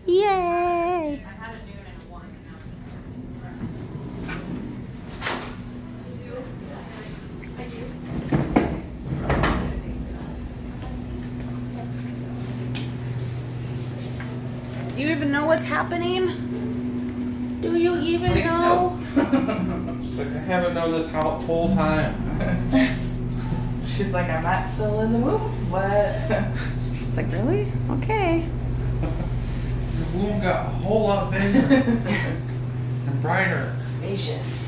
Yay! Do you even know what's happening? Do you even know? She's like, I haven't known this whole time. She's like, I'm not still in the womb. What? She's like, really? Okay. Your womb got a whole lot bigger and brighter. Spacious.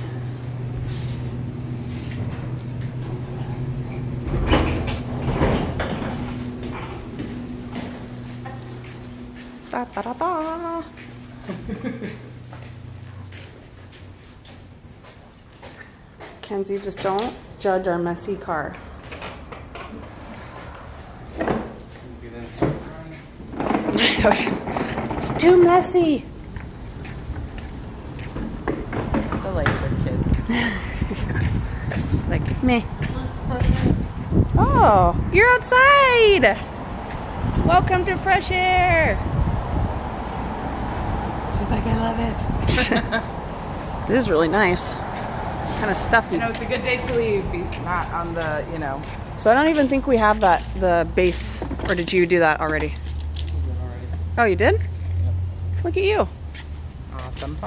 Da, da, da, da. Kenzie, just don't judge our messy car. It's too messy. The lights are kids. She's like, meh. Oh, you're outside. Welcome to fresh air. She's like, I love it. It is really nice. It's kind of stuffy. You know, it's a good day to leave. He's not on the, you know. So I don't even think we have the base. Or did you do that already? Oh, you did? Yep. Look at you. Awesome.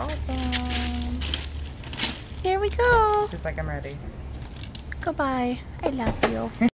Here we go. She's like, I'm ready. Goodbye. I love you.